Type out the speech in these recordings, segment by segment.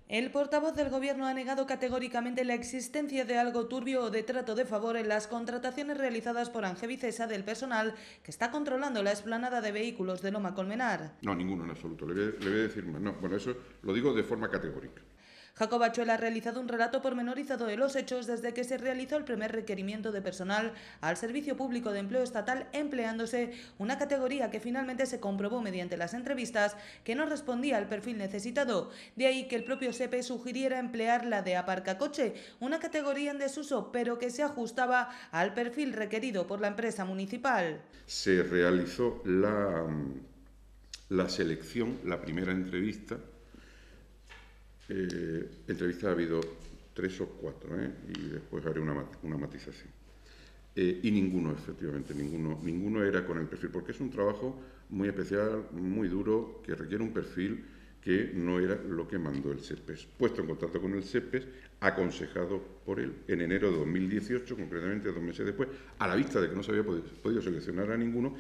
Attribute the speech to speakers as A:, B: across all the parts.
A: El portavoz del Gobierno ha negado categóricamente la existencia de algo turbio o de trato de favor en las contrataciones realizadas por Angevicesa del personal que está controlando la explanada de vehículos de Loma Colmenar.
B: No, ninguno en absoluto. Le voy a decir más. No, bueno, eso lo digo de forma categórica.
A: Jacob Achuel ha realizado un relato pormenorizado de los hechos desde que se realizó el primer requerimiento de personal al Servicio Público de Empleo Estatal, empleándose una categoría que finalmente se comprobó mediante las entrevistas que no respondía al perfil necesitado. De ahí que el propio SEPE sugiriera emplear la de aparcacoche, una categoría en desuso pero que se ajustaba al perfil requerido por la empresa municipal.
B: Se realizó la selección, la primera entrevista. Entrevistas ha habido 3 o 4, y después haré una matización. Y ninguno, efectivamente, ninguno era con el perfil, porque es un trabajo muy especial, muy duro, que requiere un perfil que no era lo que mandó el SEPES. Puesto en contacto con el SEPES, aconsejado por él en enero de 2018, concretamente 2 meses después, a la vista de que no se había podido seleccionar a ninguno,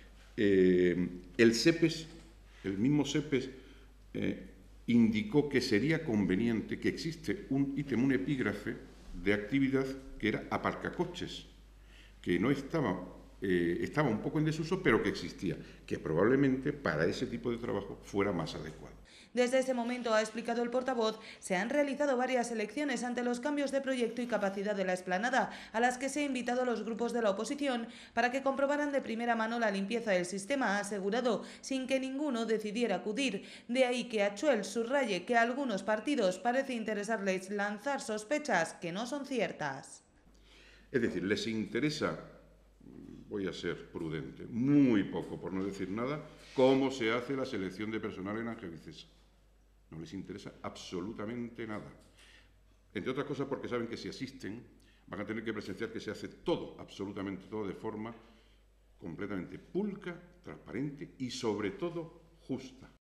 B: el SEPES, el mismo SEPES, indicó que sería conveniente que existe un ítem, un epígrafe de actividad que era aparcacoches, que no estaba, estaba un poco en desuso, pero que existía, que probablemente para ese tipo de trabajo fuera más adecuado.
A: Desde ese momento, ha explicado el portavoz, se han realizado varias elecciones ante los cambios de proyecto y capacidad de la explanada, a las que se ha invitado a los grupos de la oposición para que comprobaran de primera mano la limpieza del sistema, ha asegurado, sin que ninguno decidiera acudir. De ahí que Achuel subraye que a algunos partidos parece interesarles lanzar sospechas que no son ciertas.
B: Es decir, les interesa, voy a ser prudente, muy poco, por no decir nada, cómo se hace la selección de personal en Angevicesa. No les interesa absolutamente nada. Entre otras cosas porque saben que si asisten van a tener que presenciar que se hace todo, absolutamente todo, de forma completamente pulcra, transparente y sobre todo justa.